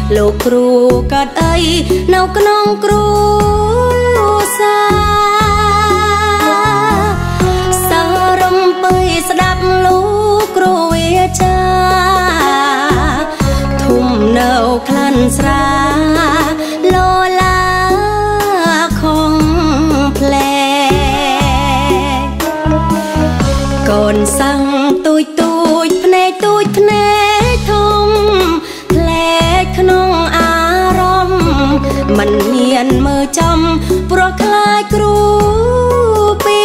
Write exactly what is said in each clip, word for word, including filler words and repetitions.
លោកគ្រូកាត់អីនៅក្នុងគ្រួសារសារំពើស្ដាប់លោកគ្រូវាចាធំនៅក្លិនស្រាលោឡាខំផ្លែកូនសាំងទូចទូចភ្នែកទូចភ្នែកធំផ្លែកក្នុងអារម្មណ៍មិនហ៊ានមើលចំព្រោះខ្លាចគ្រូពី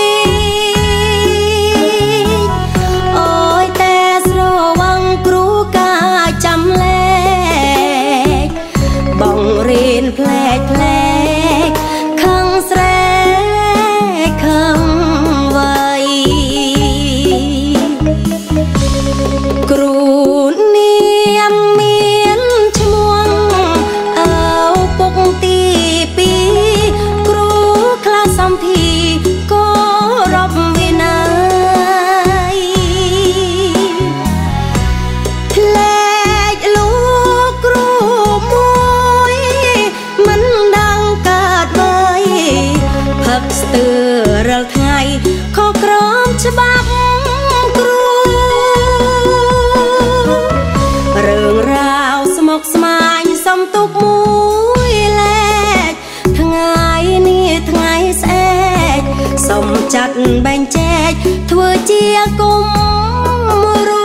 អូយតែស្រវាំងគ្រូកាចាំលេខបងរៀនផ្លែកផ្លែកខឹងស្រែកខឹងវៃគ្រូនាមមានឈ្មោះអើពុកទីពីរគ្រូខ្លះសំភីក៏រប់វិន័យផ្លែកលោកគ្រូមួយមិនដឹងកើតអ្វីផឹកស្ទើររាល់ថ្ងៃខុសក្រមច្បាប់គ្រូរឿងរ៉ាវស្មុគស្មាញសំទុកមួយលេខថ្ងៃនេះថ្ងៃស្អែកសុំចាត់បែងចែកធ្វើជាគុំរូ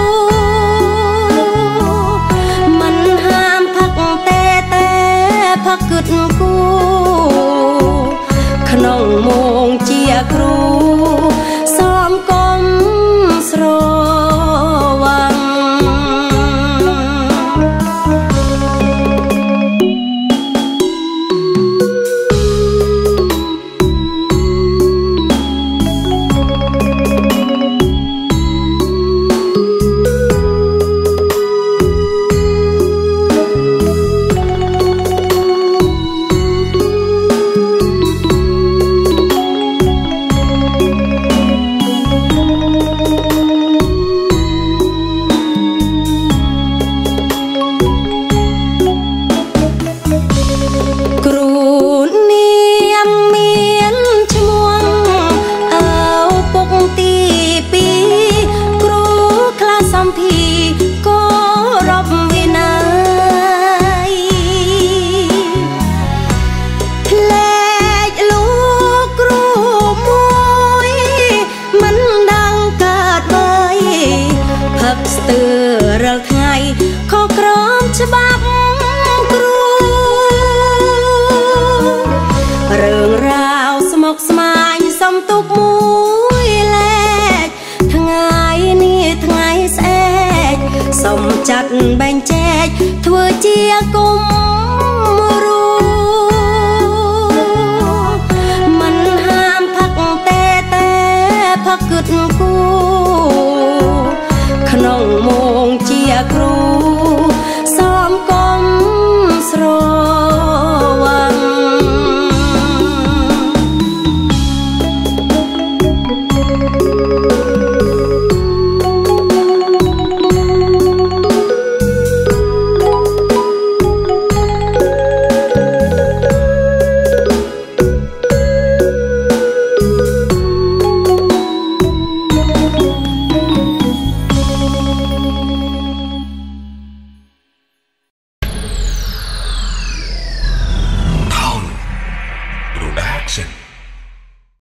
មិនហាមផឹកតែតែផឹកគិតគូក្នុងម៉ោងជាគ្រូសំកុំស្រវាំងស្ទើររាល់ថ្ងៃខុសក្រមច្បាប់គ្រូរឿងរ៉ាវស្មុគស្មាញសំទុកមួយលេខថ្ងៃនេះថ្ងៃស្អែកសុំចាត់បែងចែកធ្វើជាគុំរូមិនហាមផឹកតែតែផឹកគិតគូក្នុងម៉ោងជាគ្រូ